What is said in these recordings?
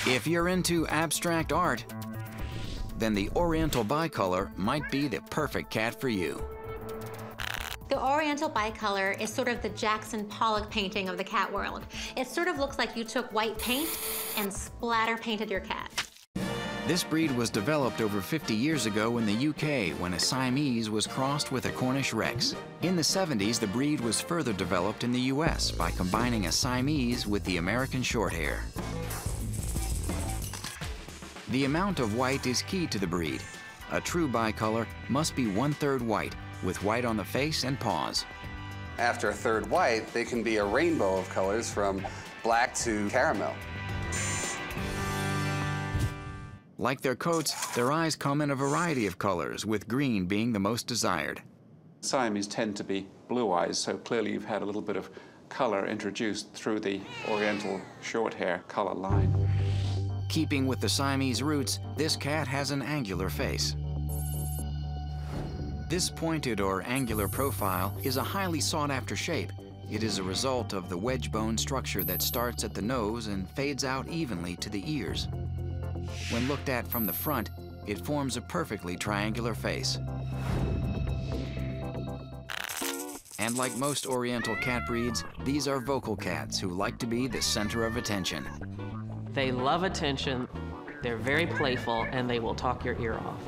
If you're into abstract art, then the Oriental Bicolor might be the perfect cat for you. The Oriental Bicolor is sort of the Jackson Pollock painting of the cat world. It sort of looks like you took white paint and splatter painted your cat. This breed was developed over 50 years ago in the UK when a Siamese was crossed with a Cornish Rex. In the 70s, the breed was further developed in the US by combining a Siamese with the American Shorthair. The amount of white is key to the breed. A true bicolor must be 1/3 white, with white on the face and paws. After a third white, they can be a rainbow of colors from black to caramel. Like their coats, their eyes come in a variety of colors, with green being the most desired. Siamese tend to be blue eyes, so clearly you've had a little bit of color introduced through the Oriental Shorthair color line. Keeping with the Siamese roots, this cat has an angular face. This pointed or angular profile is a highly sought-after shape. It is a result of the wedge bone structure that starts at the nose and fades out evenly to the ears. When looked at from the front, it forms a perfectly triangular face. And like most Oriental cat breeds, these are vocal cats who like to be the center of attention. They love attention, they're very playful, and they will talk your ear off.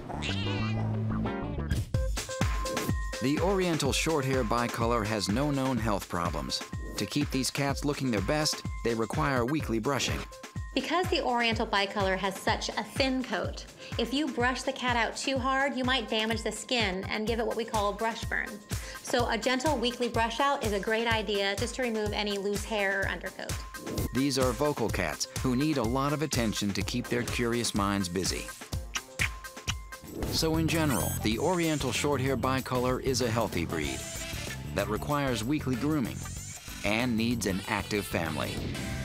The Oriental Shorthair Bicolor has no known health problems. To keep these cats looking their best, they require weekly brushing. Because the Oriental Bicolor has such a thin coat, if you brush the cat out too hard, you might damage the skin and give it what we call a brush burn. So a gentle weekly brush out is a great idea just to remove any loose hair or undercoat. These are vocal cats who need a lot of attention to keep their curious minds busy. So in general, the Oriental Shorthair Bicolor is a healthy breed that requires weekly grooming and needs an active family.